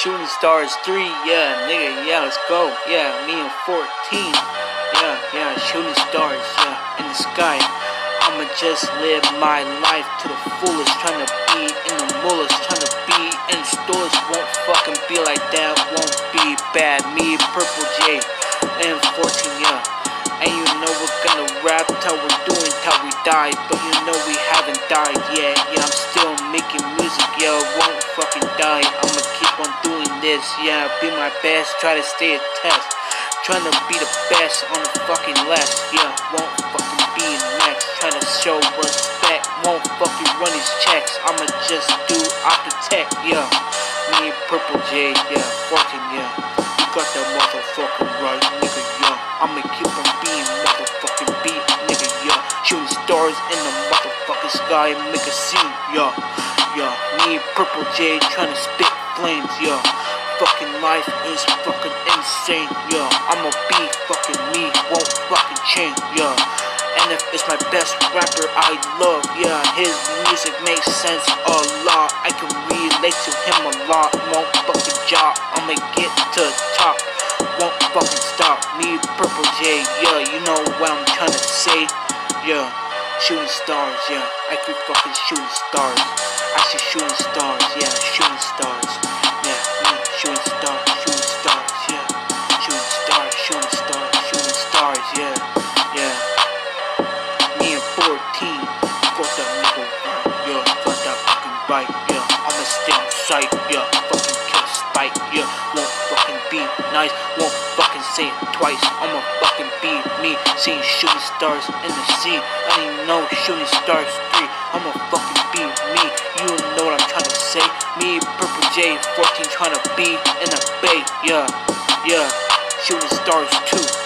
Shooting Stars 3, yeah, nigga, yeah, let's go. Yeah, me and 14. Yeah, shooting stars, yeah, in the sky. I'ma just live my life to the fullest, trying to be in the mullahs, trying to be in the stores. Won't fucking be like that, won't be bad. Me, Purple J, and 14, yeah. And you know we're gonna rap till we're doing till we die, but you know we haven't died yet. Yeah, I'm still making music, yeah, won't fucking die. I'ma keep on doing this, yeah, be my best, try to stay a test. Trying to be the best on the fucking list, yeah, won't fucking be next. Trying to show respect, won't fucking run his checks. I'ma just do architect, yeah. Me, Purple J, yeah, 14, yeah. You got that motherfucking right, nigga, yeah. I'ma keep on being motherfucking beat, nigga, yeah. Shooting stars in the motherfucking sky, make a scene, yeah. Me, Purple J, trying to spit flames, yeah. Fucking life is fucking insane, yeah. I'ma be fucking me, won't fucking change, yeah. And if it's my best rapper I love, yeah, his music makes sense a lot. I can relate to him a lot, won't fucking drop. I'ma get to the top, won't fucking stop. Me, Purple J, yeah, you know what I'm trying to say, yeah. Shooting stars, yeah, I keep fucking shooting stars. I see shooting stars, yeah, shooting stars. Yeah, me, shooting stars, yeah. Shooting stars, yeah. Me and 14, got that nigga right, yeah. Got that fucking right, yeah. I'ma stay on sight, yeah. Fucking kill spite, yeah. Won't fucking be nice, won't fucking say it twice. I'ma fucking be me, seeing shooting stars in the sea. I didn't know shooting stars 3. I'ma fucking be me, you know what I'm trying to say. Me, Purple J, 14, trying to be in a bay, yeah. Shooting stars 2.